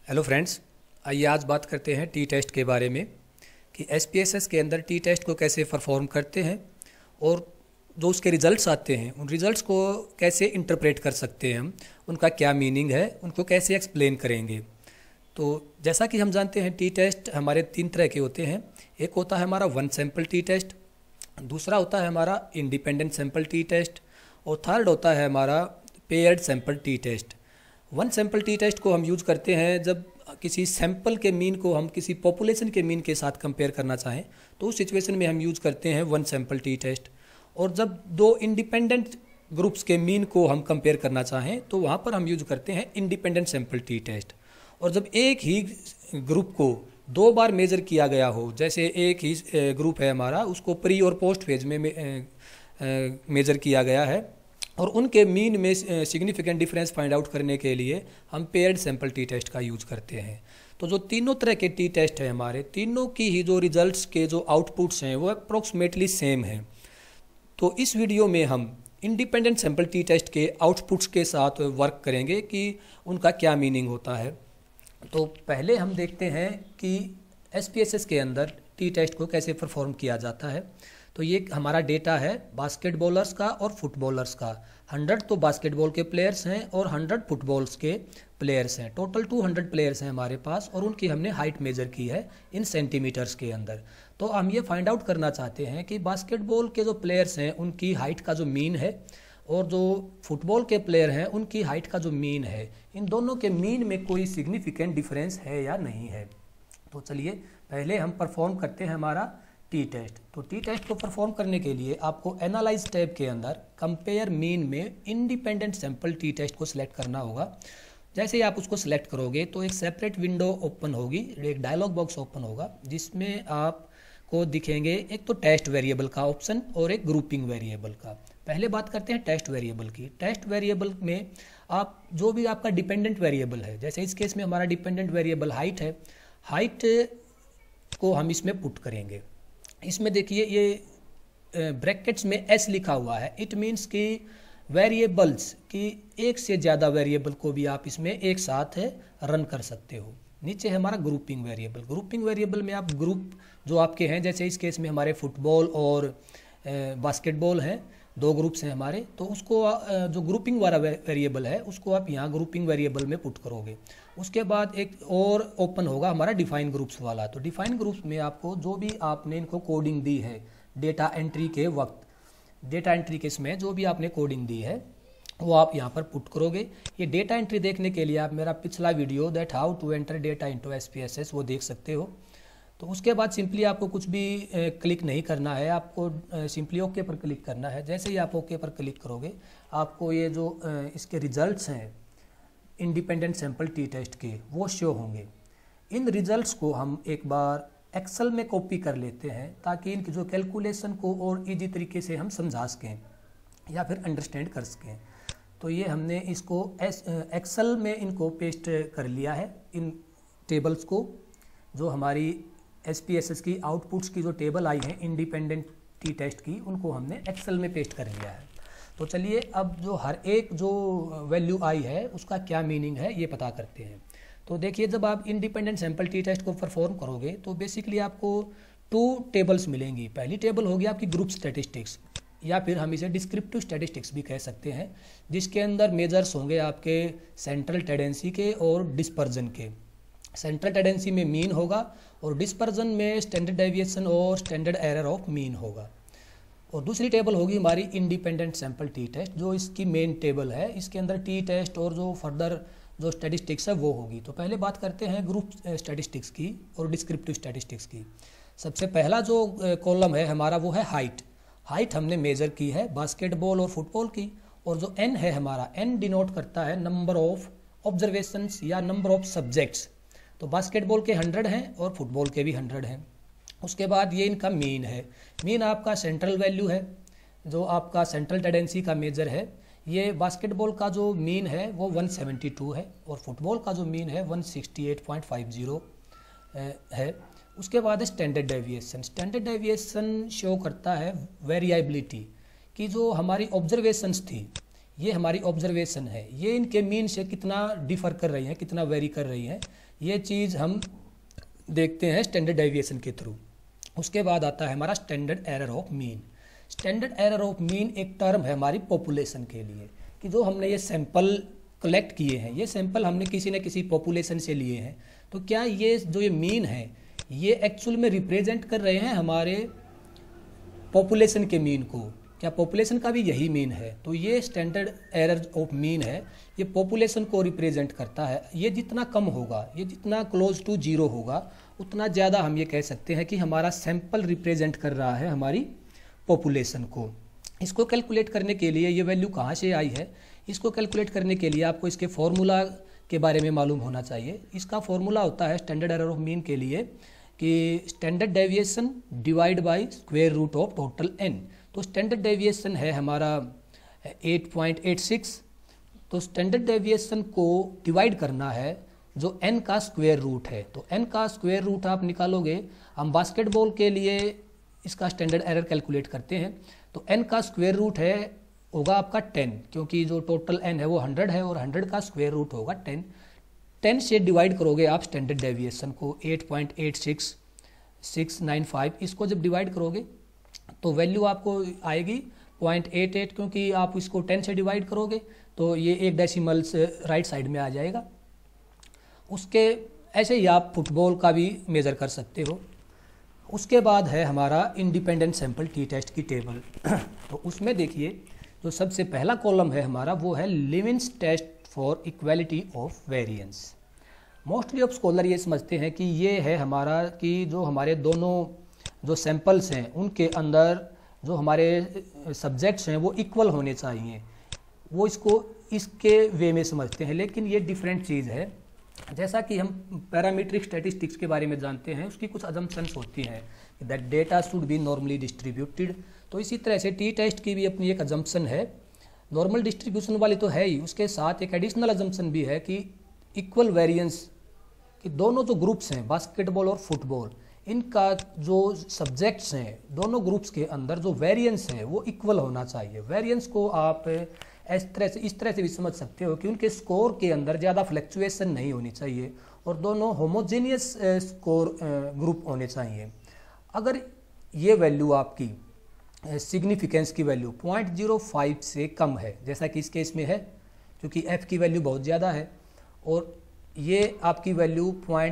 Hello friends, आइए आज बात करते हैं टी टेस्ट के बारे में कि एसपीएसएस के अंदर टी टेस्ट को कैसे परफॉर्म करते हैं और जो उसके रिज़ल्ट्स आते हैं उन रिज़ल्ट्स को कैसे इंटरप्रेट कर सकते हैं हम, उनका क्या मीनिंग है, उनको कैसे एक्सप्लेन करेंगे। तो जैसा कि हम जानते हैं टी टेस्ट हमारे 3 तरह के होते हैं। एक होता है हमारा वन सैंपल टी टेस्ट, दूसरा होता है हमारा इंडिपेंडेंट सैंपल टी टेस्ट और थर्ड होता है हमारा paired sample t test. One sample t test को हम यूज़ करते हैं जब किसी सैंपल के मीन को हम किसी पॉपुलेशन के मीन के साथ कंपेयर करना चाहें तो उस सिचुएशन में हम यूज़ करते हैं वन सैंपल टी टेस्ट। और जब 2 इंडिपेंडेंट ग्रुप्स के मीन को हम कंपेयर करना चाहें तो वहाँ पर हम यूज़ करते हैं इंडिपेंडेंट सैंपल टी टेस्ट। और जब एक ही ग्रुप को 2 बार मेज़र किया गया हो, जैसे एक ही ग्रुप है हमारा, उसको प्री और पोस्ट फेज में मेज़र किया गया है और उनके मीन में सिग्निफिकेंट डिफरेंस फाइंड आउट करने के लिए हम पेयर्ड सैंपल टी टेस्ट का यूज़ करते हैं। तो जो तीनों तरह के टी टेस्ट हैं हमारे, तीनों की ही जो रिजल्ट्स के जो आउटपुट्स हैं वो अप्रोक्सीमेटली सेम हैं। तो इस वीडियो में हम इंडिपेंडेंट सैंपल टी टेस्ट के आउटपुट्स के साथ वर्क करेंगे कि उनका क्या मीनिंग होता है। तो पहले हम देखते हैं कि एसपीएसएस के अंदर टी टेस्ट को कैसे परफॉर्म किया जाता है। तो ये हमारा डेटा है बास्केटबॉलर्स का और फुटबॉलर्स का। 100 तो बास्केटबॉल के प्लेयर्स हैं और 100 फुटबॉल्स के प्लेयर्स हैं। टोटल 200 प्लेयर्स हैं हमारे पास और उनकी हमने हाइट मेजर की है इन सेंटीमीटर्स के अंदर। तो हम ये फाइंड आउट करना चाहते हैं कि बास्केटबॉल के जो प्लेयर्स हैं उनकी हाइट का जो मीन है और जो फुटबॉल के प्लेयर हैं उनकी हाइट का जो मीन है, इन दोनों के मीन में कोई सिग्निफिकेंट डिफरेंस है या नहीं है। तो चलिए पहले हम परफॉर्म करते हैं हमारा टी टेस्ट। तो टी टेस्ट को परफॉर्म करने के लिए आपको एनालाइज टैब के अंदर कंपेयर मीन में इंडिपेंडेंट सैंपल टी टेस्ट को सिलेक्ट करना होगा। जैसे ही आप उसको सिलेक्ट करोगे तो एक सेपरेट विंडो ओपन होगी, एक डायलॉग बॉक्स ओपन होगा जिसमें आपको दिखेंगे एक तो टेस्ट वेरिएबल का ऑप्शन और एक ग्रुपिंग वेरिएबल का। पहले बात करते हैं टेस्ट वेरिएबल की। टेस्ट वेरिएबल में आप जो भी आपका डिपेंडेंट वेरिएबल है, जैसे इस केस में हमारा डिपेंडेंट वेरिएबल हाइट है, हाइट को हम इसमें पुट करेंगे। इसमें देखिए ये ब्रैकेट्स में एस लिखा हुआ है। इट मीन्स कि वेरिएबल्स की एक से ज़्यादा वेरिएबल को भी आप इसमें एक साथ रन कर सकते हो। नीचे है हमारा ग्रुपिंग वेरिएबल। ग्रुपिंग वेरिएबल में आप ग्रुप जो आपके हैं, जैसे इस केस में हमारे फुटबॉल और बास्केटबॉल हैं, 2 ग्रुप्स हैं हमारे, तो उसको जो ग्रुपिंग वाला वेरिएबल है उसको आप यहाँ ग्रुपिंग वेरिएबल में पुट करोगे। उसके बाद एक और ओपन होगा हमारा डिफाइन ग्रुप्स वाला। तो डिफाइन ग्रुप्स में आपको जो भी आपने इनको कोडिंग दी है डेटा एंट्री के वक्त, डेटा एंट्री के इसमें जो भी आपने कोडिंग दी है वो आप यहाँ पर पुट करोगे। ये डेटा एंट्री देखने के लिए आप मेरा पिछला video that how to enter data into SPSS वो देख सकते हो। तो उसके बाद सिंपली आपको कुछ भी क्लिक नहीं करना है, आपको सिंपली ओके पर क्लिक करना है। जैसे ही आप ओके पर क्लिक करोगे आपको ये जो इसके रिजल्ट्स हैं इंडिपेंडेंट सैंपल टी टेस्ट के वो शो होंगे। इन रिजल्ट्स को हम एक बार एक्सेल में कॉपी कर लेते हैं ताकि इनकी जो कैलकुलेशन को और इजी तरीके से हम समझा सकें या फिर अंडरस्टैंड कर सकें। तो ये हमने इसको एक्सेल में इनको पेस्ट कर लिया है। इन टेबल्स को जो हमारी एसपीएसएस की आउटपुट्स की जो टेबल आई है इंडिपेंडेंट टी टेस्ट की, उनको हमने एक्सेल में पेस्ट कर लिया है। तो चलिए अब जो हर एक जो वैल्यू आई है उसका क्या मीनिंग है ये पता करते हैं। तो देखिए जब आप इंडिपेंडेंट सैंपल टी टेस्ट को परफॉर्म करोगे तो बेसिकली आपको 2 टेबल्स मिलेंगी। पहली टेबल होगी आपकी ग्रुप स्टैटिस्टिक्स या फिर हम इसे डिस्क्रिप्टिव स्टैटिस्टिक्स भी कह सकते हैं, जिसके अंदर मेजर्स होंगे आपके सेंट्रल टेंडेंसी के और डिस्पर्जन के। सेंट्रल टेंडेंसी में मीन होगा और डिस्पर्जन में स्टैंडर्ड डेविएशन और स्टैंडर्ड एरर ऑफ मीन होगा। और दूसरी टेबल होगी हमारी इंडिपेंडेंट सैंपल टी टेस्ट, जो इसकी मेन टेबल है। इसके अंदर टी टेस्ट और जो फर्दर जो स्टैटिस्टिक्स है वो होगी। तो पहले बात करते हैं ग्रुप स्टैटिस्टिक्स की और डिस्क्रिप्टिव स्टैटिस्टिक्स की। सबसे पहला जो कॉलम है हमारा वो है हाइट। हाइट हमने मेजर की है बास्केटबॉल और फुटबॉल की। और जो एन है हमारा, एन डिनोट करता है नंबर ऑफ ऑब्जर्वेशंस या नंबर ऑफ सब्जेक्ट्स। तो बास्केटबॉल के 100 हैं और फुटबॉल के भी 100 हैं। उसके बाद ये इनका मीन है। मीन आपका सेंट्रल वैल्यू है, जो आपका सेंट्रल टेंडेंसी का मेजर है। ये बास्केटबॉल का जो मीन है वो 172 है और फुटबॉल का जो मीन है 168.50 है। उसके बाद standard deviation. Standard deviation show करता है वेरिएबिलिटी की जो हमारी ऑब्जर्वेशंस थी ये हमारी ऑब्जर्वेशन है, ये इनके मीन से कितना डिफर कर रही हैं, कितना वेरी कर रही हैं, ये चीज़ हम देखते हैं स्टैंडर्ड डेविएशन के थ्रू। उसके बाद आता है हमारा standard error of mean. Standard error of mean एक टर्म है हमारी पॉपुलेशन के लिए, कि जो हमने ये सैंपल कलेक्ट किए हैं, ये सैंपल हमने किसी न किसी पॉपुलेशन से लिए हैं, तो क्या ये जो ये मीन है ये एक्चुअल में रिप्रेजेंट कर रहे हैं हमारे पॉपुलेशन के मीन को, क्या पॉपुलेशन का भी यही मीन है? तो ये स्टैंडर्ड एरर ऑफ मीन है, ये पॉपुलेशन को रिप्रेजेंट करता है। ये जितना कम होगा, ये जितना क्लोज टू जीरो होगा, उतना ज़्यादा हम ये कह सकते हैं कि हमारा सैंपल रिप्रेजेंट कर रहा है हमारी पॉपुलेशन को। इसको कैलकुलेट करने के लिए ये वैल्यू कहाँ से आई है, इसको कैलकुलेट करने के लिए आपको इसके फॉर्मूला के बारे में मालूम होना चाहिए। इसका फॉर्मूला होता है स्टैंडर्ड एरर ऑफ मीन के लिए कि standard deviation divide by square root of total N. तो स्टैंडर्ड डेविएशन है हमारा 8.86, तो स्टैंडर्ड डेविएशन को डिवाइड करना है जो n का स्क्वायर रूट है। तो n का स्क्वायर रूट आप निकालोगे, हम बास्केटबॉल के लिए इसका स्टैंडर्ड एरर कैलकुलेट करते हैं, तो n का स्क्वायर रूट है होगा आपका 10, क्योंकि जो टोटल n है वो 100 है और 100 का स्क्वायर रूट होगा 10। 10 से डिवाइड करोगे आप स्टैंडर्ड डेविएशन को 8.86695, इसको जब डिवाइड करोगे तो वैल्यू आपको आएगी 0.88, क्योंकि आप इसको 10 से डिवाइड करोगे तो ये एक डेसिमल से राइट साइड में आ जाएगा। उसके ऐसे ही आप फुटबॉल का भी मेज़र कर सकते हो। उसके बाद है हमारा इंडिपेंडेंट सैंपल टी टेस्ट की टेबल। तो उसमें देखिए जो सबसे पहला कॉलम है हमारा वो है Levene's test for equality of variance. Mostly of scholar ये समझते हैं कि ये है हमारा कि जो हमारे दोनों जो सैंपल्स हैं उनके अंदर जो हमारे सब्जेक्ट्स हैं वो इक्वल होने चाहिए, वो इसको इसके वे में समझते हैं, लेकिन ये डिफरेंट चीज़ है। जैसा कि हम पैरामीट्रिक स्टैटिस्टिक्स के बारे में जानते हैं, उसकी कुछ अजम्पशंस होती हैं that data should be normally distributed. तो इसी तरह से टी टेस्ट की भी अपनी एक अजम्पशन है, नॉर्मल डिस्ट्रीब्यूशन वाली तो है ही, उसके साथ एक एडिशनल अजम्पशन भी है कि इक्वल वेरिएंस, कि दोनों जो ग्रुप्स हैं बास्केटबॉल और फुटबॉल, इनका जो सब्जेक्ट्स हैं दोनों ग्रुप्स के अंदर जो वेरिएंस है वो इक्वल होना चाहिए। वेरिएंस को आप इस तरह से भी समझ सकते हो कि उनके स्कोर के अंदर ज़्यादा फ्लक्चुएशन नहीं होनी चाहिए और दोनों होमोजेनियस स्कोर ग्रुप होने चाहिए। अगर ये वैल्यू आपकी सिग्निफिकेंस की वैल्यू 0.05 से कम है, जैसा कि इस केस में है, क्योंकि f की वैल्यू बहुत ज़्यादा है और ये आपकी वैल्यू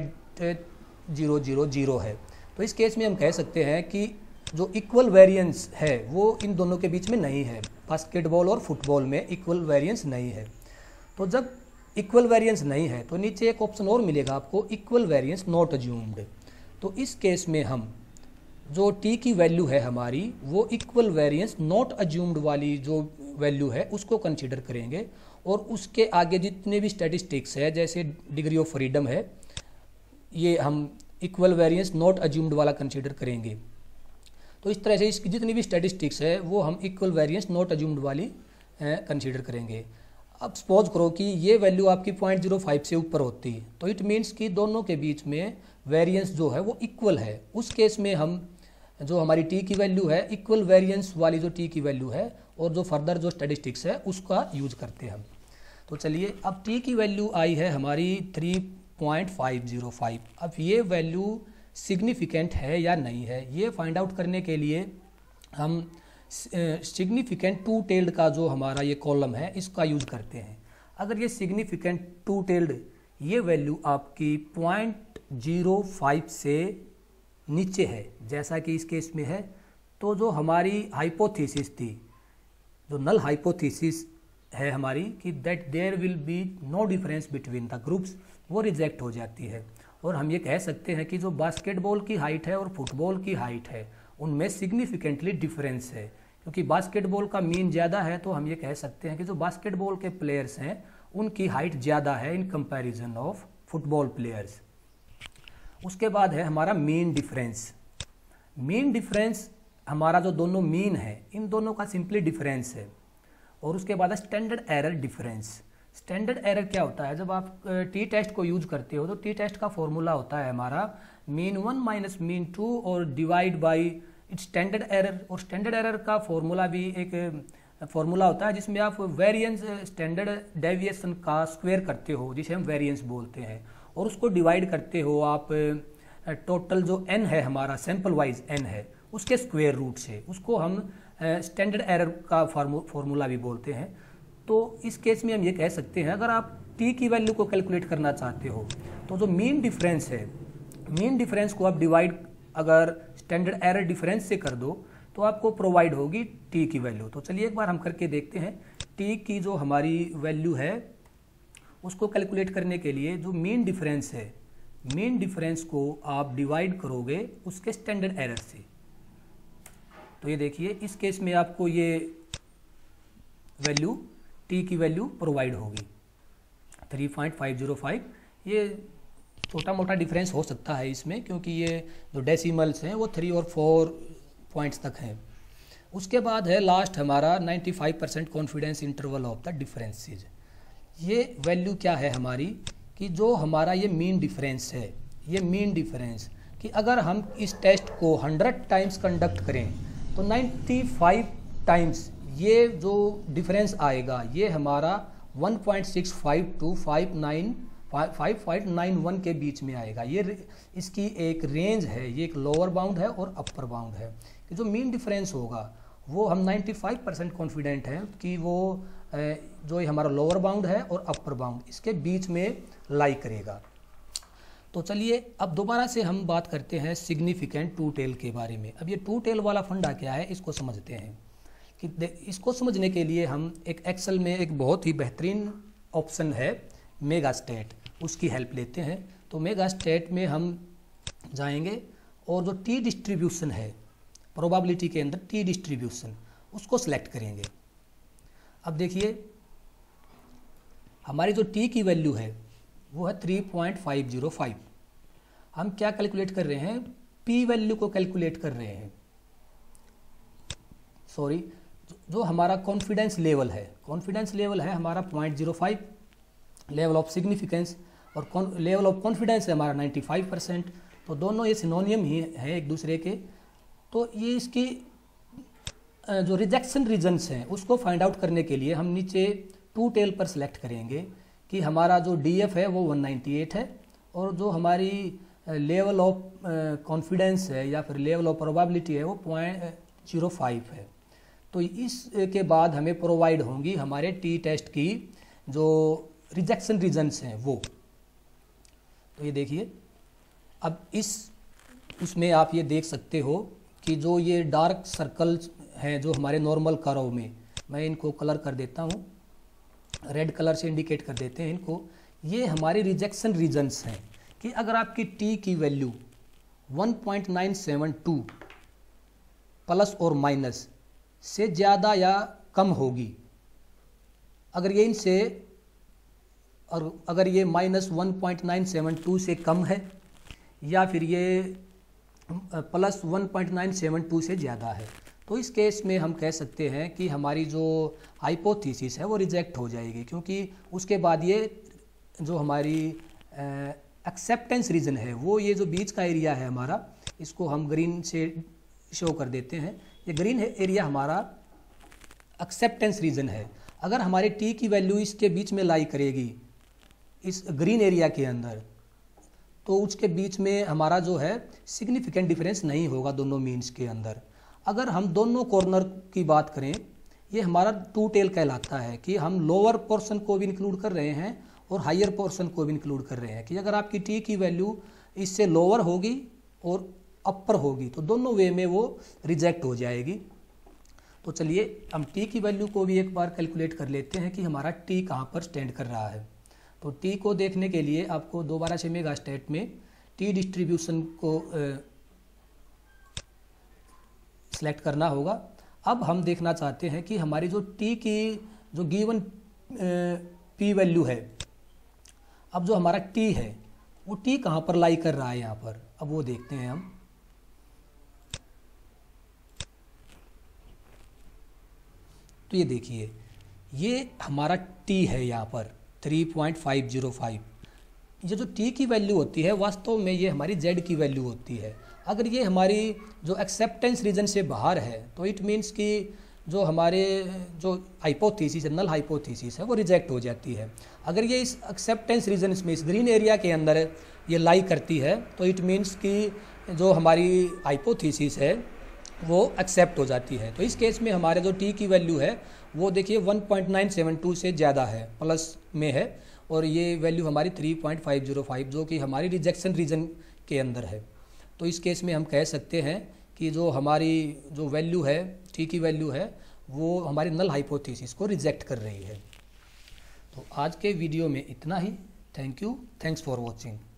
0.000 है, तो इस केस में हम कह सकते हैं कि जो इक्वल वेरिएंस है वो इन दोनों के बीच में नहीं है। बास्केटबॉल और फुटबॉल में इक्वल वेरिएंस नहीं है। तो जब इक्वल वेरिएंस नहीं है तो नीचे एक ऑप्शन और मिलेगा आपको, इक्वल वेरिएंस नॉट अज्यूम्ड। तो इस केस में हम जो t की वैल्यू है हमारी वो इक्वल वेरिएंस नॉट अज्यूम्ड वाली जो वैल्यू है उसको कंसीडर करेंगे और उसके आगे जितने भी स्टैटिस्टिक्स है जैसे डिग्री ऑफ फ्रीडम है ये हम इक्वल वेरिएंस नॉट अज्यूम्ड वाला कंसीडर करेंगे। तो इस तरह से इसकी जितनी भी स्टैटिस्टिक्स है वो हम इक्वल वेरिएंस नॉट अज्यूम्ड वाली कंसीडर करेंगे। अब सपोज करो कि ये वैल्यू आपकी 0.05 से ऊपर होती है, तो इट मीन्स कि दोनों के बीच में वेरिएंस जो है वो इक्वल है। उस केस में हम जो हमारी टी की वैल्यू है इक्वल वेरिएंस वाली जो टी की वैल्यू है और जो फर्दर जो स्टैटिस्टिक्स है उसका यूज करते हैं हम। तो चलिए अब टी की वैल्यू आई है हमारी 3.505। अब ये वैल्यू सिग्निफिकेंट है या नहीं है ये फाइंड आउट करने के लिए हम सिग्निफिकेंट टू टेल्ड का जो हमारा ये कॉलम है इसका यूज करते हैं। अगर ये सिग्निफिकेंट टू टेल्ड ये वैल्यू आपकी 0.05 से नीचे है जैसा कि इस केस में है, तो जो हमारी हाइपोथेसिस थी, जो नल हाइपोथेसिस है हमारी कि that there will be no difference between the groups, वो रिजेक्ट हो जाती है। और हम ये कह सकते हैं कि जो बास्केटबॉल की हाइट है और फुटबॉल की हाइट है उनमें सिग्निफिकेंटली डिफरेंस है, क्योंकि बास्केटबॉल का मीन ज़्यादा है तो हम ये कह सकते हैं कि जो बास्केटबॉल के प्लेयर्स हैं उनकी हाइट ज़्यादा है in comparison of football players. उसके बाद है हमारा मीन डिफरेंस। मीन डिफरेंस हमारा जो दोनों मीन है इन दोनों का सिंपली डिफरेंस है। और उसके बाद है standard error difference. Standard error क्या होता है, जब आप टी टेस्ट को यूज करते हो तो टी टेस्ट का फॉर्मूला होता है हमारा मीन 1 माइनस मीन 2 और divide by its standard error. और स्टैंडर्ड एरर का फॉर्मूला भी एक फॉर्मूला होता है जिसमें आप वेरिएंस स्टैंडर्ड डेविएशन का स्क्वायर करते हो, जिसे हम वेरिएंस बोलते हैं, और उसको डिवाइड करते हो आप टोटल जो n है हमारा सैंपल वाइज n है उसके स्क्वायर रूट से, उसको हम स्टैंडर्ड एरर का फार्मूला भी बोलते हैं। तो इस केस में हम ये कह सकते हैं अगर आप t की वैल्यू को कैलकुलेट करना चाहते हो तो जो मीन डिफरेंस है, मीन डिफरेंस को आप डिवाइड अगर स्टैंडर्ड एरर डिफरेंस से कर दो तो आपको प्रोवाइड होगी t की वैल्यू। तो चलिए एक बार हम करके देखते हैं। t की जो हमारी वैल्यू है उसको कैलकुलेट करने के लिए जो मीन डिफरेंस है, मीन डिफरेंस को आप डिवाइड करोगे उसके स्टैंडर्ड एरर से। तो ये देखिए इस केस में आपको ये वैल्यू t की वैल्यू प्रोवाइड होगी 3.505। ये छोटा मोटा डिफरेंस हो सकता है इसमें क्योंकि ये जो डेसिमल्स हैं वो 3 और 4 पॉइंट्स तक हैं। उसके बाद है लास्ट हमारा 95% confidence interval of the differences. ये वैल्यू क्या है हमारी कि जो हमारा ये मीन डिफरेंस है, ये मीन डिफरेंस कि अगर हम इस टेस्ट को 100 टाइम्स कंडक्ट करें तो 95 टाइम्स ये जो डिफरेंस आएगा ये हमारा 1.65 टू 5591 के बीच में आएगा। ये इसकी एक रेंज है, ये एक लोअर बाउंड है और अपर बाउंड है कि जो मीन डिफरेंस होगा वो हम 95% कॉन्फिडेंट हैं कि वो जो ये हमारा लोअर बाउंड है और अपर बाउंड इसके बीच में लाई करेगा। तो चलिए अब दोबारा से हम बात करते हैं सिग्निफिकेंट टू टेल के बारे में। अब ये टू टेल वाला फंडा क्या है इसको समझते हैं कि इसको समझने के लिए हम एक एक्सेल में एक बहुत ही बेहतरीन ऑप्शन है मेगास्टेट, उसकी हेल्प लेते हैं। तो मेगास्टेट में हम जाएंगे और जो टी डिस्ट्रीब्यूशन है प्रोबेबिलिटी के अंदर टी डिस्ट्रीब्यूशन उसको सिलेक्ट करेंगे। अब देखिए हमारी जो टी की वैल्यू है वो है 3.505। हम क्या कैलकुलेट कर रहे हैं, पी वैल्यू को कैलकुलेट कर रहे हैं। सॉरी, जो हमारा कॉन्फिडेंस लेवल है, कॉन्फिडेंस लेवल है हमारा 0.05, लेवल ऑफ सिग्निफिकेंस और लेवल ऑफ कॉन्फिडेंस है हमारा 95%। तो दोनों ये सिनोनियम ही हैं एक दूसरे के। तो ये इसकी जो रिजेक्शन रीजन्स हैं उसको फाइंड आउट करने के लिए हम नीचे टू टेल पर सिलेक्ट करेंगे कि हमारा जो डीएफ है वो 198 है और जो हमारी लेवल ऑफ कॉन्फिडेंस है या फिर लेवल ऑफ प्रोबेबिलिटी है वो 0.05 है। तो इसके बाद हमें प्रोवाइड होंगी हमारे टी टेस्ट की जो रिजेक्शन रीजन्स हैं वो। तो ये देखिए अब उसमें आप ये देख सकते हो कि जो ये डार्क सर्कल्स हैं जो हमारे नॉर्मल कर्व में, मैं इनको कलर कर देता हूँ, रेड कलर से इंडिकेट कर देते हैं इनको। ये हमारे रिजेक्शन रीजन्स हैं कि अगर आपकी टी की वैल्यू 1.972 प्लस और माइनस से ज़्यादा या कम होगी, अगर ये इनसे और अगर ये -1.972 से कम है या फिर ये प्लस 1.972 से ज़्यादा है, तो इस केस में हम कह सकते हैं कि हमारी जो हाइपोथेसिस है वो रिजेक्ट हो जाएगी, क्योंकि उसके बाद ये जो हमारी एक्सेप्टेंस रीजन है वो ये जो बीच का एरिया है हमारा, इसको हम ग्रीन से शो कर देते हैं। ये ग्रीन एरिया हमारा एक्सेप्टेंस रीजन है। अगर हमारी टी की वैल्यू इसके बीच में लाई करेगी इस ग्रीन एरिया के अंदर, तो उसके बीच में हमारा जो है सिग्निफिकेंट डिफरेंस नहीं होगा दोनों मीन्स के अंदर। अगर हम दोनों कॉर्नर की बात करें, ये हमारा टू टेल कहलाता है कि हम लोअर पोर्शन को भी इंक्लूड कर रहे हैं और हायर पोर्शन को भी इंक्लूड कर रहे हैं कि अगर आपकी टी की वैल्यू इससे लोअर होगी और अपर होगी तो दोनों वे में वो रिजेक्ट हो जाएगी। तो चलिए हम टी की वैल्यू को भी एक बार कैलकुलेट कर लेते हैं कि हमारा टी कहाँ पर स्टैंड कर रहा है। तो टी को देखने के लिए आपको दोबारा से मेगास्टेट में टी डिस्ट्रीब्यूशन को सिलेक्ट करना होगा। अब हम देखना चाहते हैं कि हमारी जो टी की जो गिवन पी वैल्यू है, अब जो हमारा टी है वो टी कहाँ पर लाई कर रहा है यहाँ पर, अब वो देखते हैं हम। तो ये देखिए ये हमारा टी है यहाँ पर 3.505। ये जो टी की वैल्यू होती है वास्तव में ये हमारी जेड की वैल्यू होती है। अगर ये हमारी जो एक्सेप्टेंस रीजन से बाहर है तो इट मीन्स कि जो हमारे जो हाइपोथेसिस है, नल हाइपोथेसिस है, वो रिजेक्ट हो जाती है। अगर ये इस एक्सेप्टेंस रीजन में, इस ग्रीन एरिया के अंदर ये लाई करती है, तो इट मीन्स कि जो हमारी हाइपोथेसिस है वो एक्सेप्ट हो जाती है। तो इस केस में हमारे जो टी की वैल्यू है वो देखिए 1.972 से ज़्यादा है, प्लस में है, और ये वैल्यू हमारी 3.505 जो कि हमारी रिजेक्शन रीजन के अंदर है। तो इस केस में हम कह सकते हैं कि जो हमारी जो वैल्यू है, टी की वैल्यू है, वो हमारी नल हाइपोथेसिस को रिजेक्ट कर रही है। तो आज के वीडियो में इतना ही। Thank you, thanks for watching.